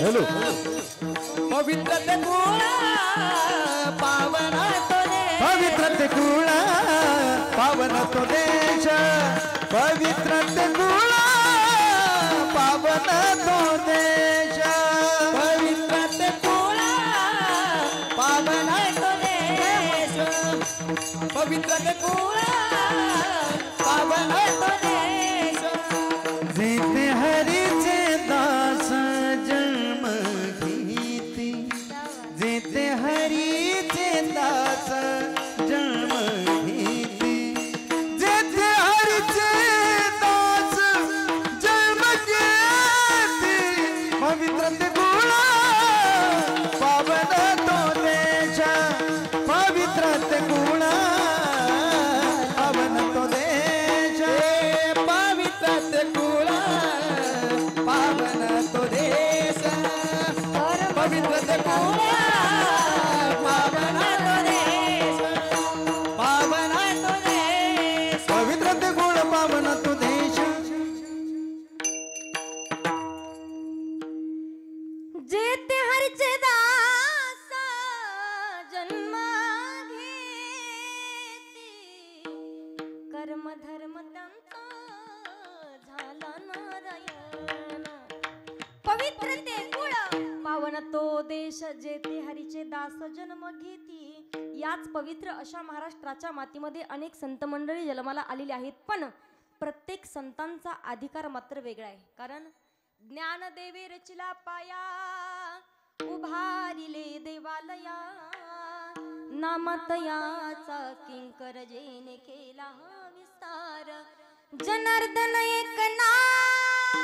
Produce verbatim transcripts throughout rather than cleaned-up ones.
देश पवित्र ते कुळ पावन तो देश पवित्र ते कुळ पावन तो देश पवित्र ते कुळ पावन तो देश पवित्र ते कुळ पावन तो देश पवित्र ते कुळ पावन तो देश जेते हरीचे दास जन्म घेती जेते हरीचे दास जन्म घेती जेते हरीचे दास जन्म घेती पवित्र ते गुण पावन तो देश पवित्र ते गुण पावन तो देश पवित्र ते कुळ पावन तो देश पवित्र ते कुळ पावन तो देश पावन तो देश पवित्र ते गुण पावन तो देश जेते हरीचे दास जन्म घेती कर्म धर्म त्यांचा झाला नारायण पवित्र ते कुळ पावन तो देश जेते हरीचे दास जन्म घेती। याच पवित्र अशा महाराष्ट्राच्या मातीमध्ये अनेक संत मंडळी जन्माला आलेली आहेत, पण प्रत्येक संतांचा अधिकार मात्र वेगळा आहे। कारण ज्ञानदेवे रचिला पाया उभारिले देवालया नामतयाचा किंकर जेने केला विस्तार जनार्दन एकनाथ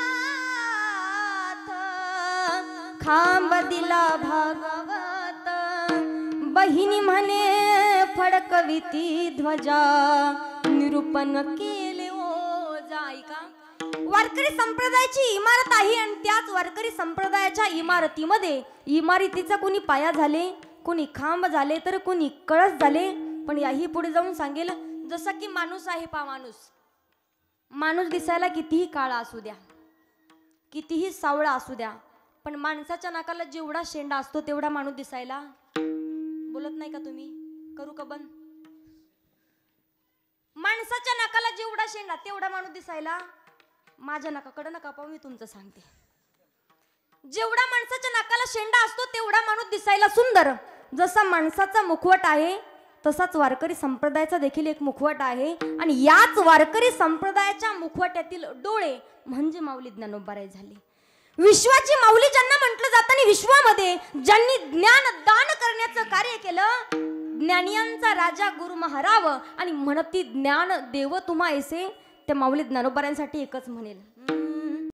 खांब दिला भागवत बहिणी म्हणे फडकविती ध्वजा निरूपण केले ओ जायका। वारकरी संप्रदायाची इमारत आहे आणि त्याच वारकरी संप्रदायाच्या इमारतीमध्ये इमारतीचा कोणी पाया झाले, कोणी खांब झाले, तर कोणी कळस झाले। पण याही पुढे जाऊन सांगेल जसा की माणूस आहे पा माणूस माणूस दिसायला कितीही काळा असू द्या, कितीही सावळा असू द्या, पण माणसाच्या नाकाला जेवढा शेंडा असतो तेवढा माणूस दिसायला बोलत नाही का तुम्ही? करू का बंद? माणसाच्या नाकाला जेवढा शेंडा तेवढा माणूस दिसायला माझ्या नाकाकडे नका पाहू, मी तुमचं सांगते। जेवढा माणसाच्या नाकाला शेंडा असतो तेवढा माणूस दिसायला सुंदर। जसा माणसाचा मुखवट आहे तसाच वारकरी संप्रदायाचा देखील एक मुखवट आहे आणि याच वारकरी संप्रदायाच्या मुखवट्यातील डोळे म्हणजे माऊली ज्ञानोबाराय झाले। विश्वाची माऊली ज्यांना म्हटलं जातं आणि विश्वामध्ये ज्यांनी ज्ञान दान करण्याचं कार्य केलं, ज्ञानियांचा राजा गुरु महाराव आणि म्हणती ज्ञान देव तुम्हा ऐसे, त्या माऊली ज्ञानोबारायांसाठी एकच म्हणेल,